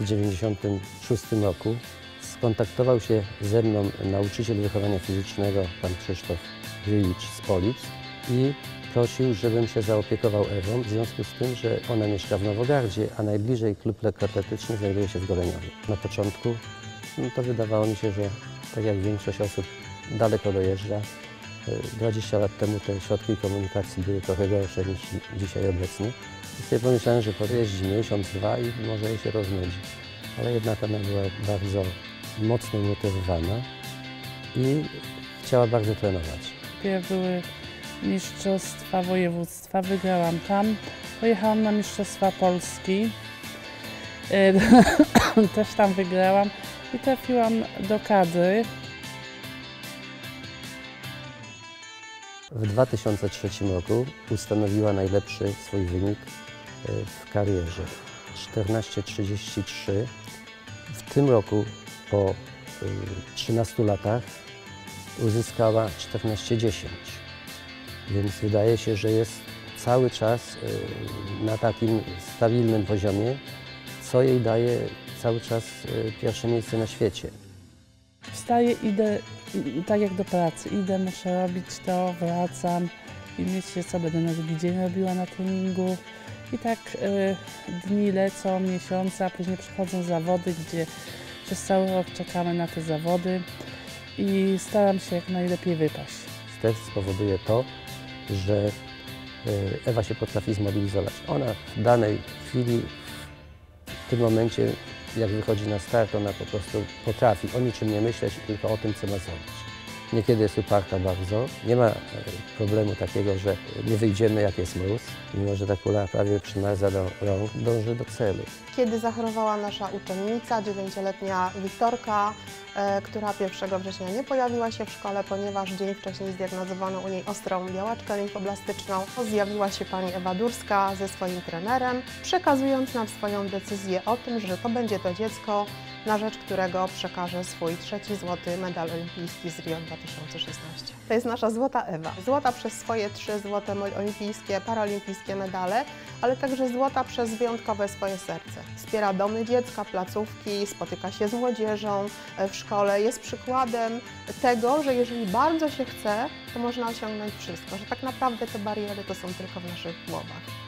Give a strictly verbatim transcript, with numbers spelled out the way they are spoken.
dziewięćdziesiątym szóstym roku skontaktował się ze mną nauczyciel wychowania fizycznego, pan Krzysztof Wylicz z Polic i prosił, żebym się zaopiekował Ewą, w związku z tym, że ona mieszka w Nowogardzie, a najbliżej klub lekkoatletyczny znajduje się w Goleniowie. Na początku no to wydawało mi się, że tak jak większość osób daleko dojeżdża. dwadzieścia lat temu te środki komunikacji były trochę gorsze niż dzisiaj obecnie. I sobie pomyślałem, że pojeździ miesiąc, dwa i może jej się rozmydzi. Ale jednak ona była bardzo mocno umotywowana i chciała bardzo trenować. Były mistrzostwa województwa, wygrałam tam. Pojechałam na mistrzostwa Polski, też tam wygrałam i trafiłam do kadry. W dwa tysiące trzecim roku ustanowiła najlepszy swój wynik w karierze. czternaście trzydzieści trzy. W tym roku po trzynastu latach uzyskała czternaście dziesięć. Więc wydaje się, że jest cały czas na takim stabilnym poziomie, co jej daje cały czas pierwsze miejsce na świecie. Wstaję, idę tak jak do pracy, idę, muszę robić to, wracam i myślę, co będę na drugi dzień robiła na treningu. I tak y, dni lecą, miesiące, a później przychodzą zawody, gdzie przez cały rok czekamy na te zawody i staram się jak najlepiej wypaść. Stres spowoduje to, że Ewa się potrafi zmobilizować. Ona w danej chwili, w tym momencie, jak wychodzi na start, ona po prostu potrafi o niczym nie myśleć, tylko o tym, co ma zrobić. Niekiedy jest uparta bardzo. Nie ma problemu takiego, że nie wyjdziemy, jak jest mróz. Mimo że ta kula prawie przymarza do rąk, dąży do celu. Kiedy zachorowała nasza uczennica, dziewięcioletnia Wiktorka, e, która pierwszego września nie pojawiła się w szkole, ponieważ dzień wcześniej zdiagnozowano u niej ostrą białaczkę limfoblastyczną, zjawiła się pani Ewa Durska ze swoim trenerem, przekazując nam swoją decyzję o tym, że to będzie to dziecko, na rzecz którego przekaże swój trzeci złoty medal olimpijski z Rio dwa tysiące szesnastego. To jest nasza złota Ewa. Złota przez swoje trzy złote olimpijskie, paraolimpijskie medale, ale także złota przez wyjątkowe swoje serce. Wspiera domy dziecka, placówki, spotyka się z młodzieżą w szkole. Jest przykładem tego, że jeżeli bardzo się chce, to można osiągnąć wszystko, że tak naprawdę te bariery to są tylko w naszych głowach.